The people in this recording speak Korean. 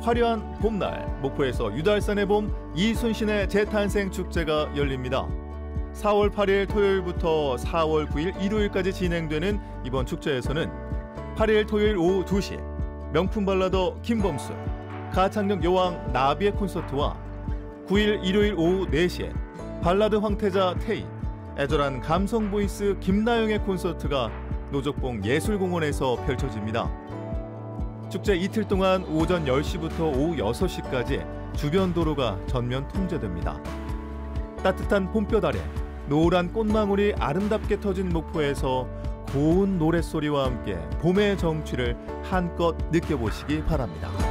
화려한 봄날, 목포에서 유달산의 봄 이순신의 재탄생 축제가 열립니다. 4월 8일 토요일부터 4월 9일 일요일까지 진행되는 이번 축제에서는 8일 토요일 오후 2시 명품 발라더 김범수, 가창력 여왕 나비의 콘서트와 9일 일요일 오후 4시에 발라드 황태자 태희, 애절한 감성 보이스 김나영의 콘서트가 노적봉 예술공원에서 펼쳐집니다. 축제 이틀 동안 오전 10시부터 오후 6시까지 주변 도로가 전면 통제됩니다. 따뜻한 봄볕 아래 노란 꽃망울이 아름답게 터진 목포에서 고운 노랫소리와 함께 봄의 정취를 한껏 느껴보시기 바랍니다.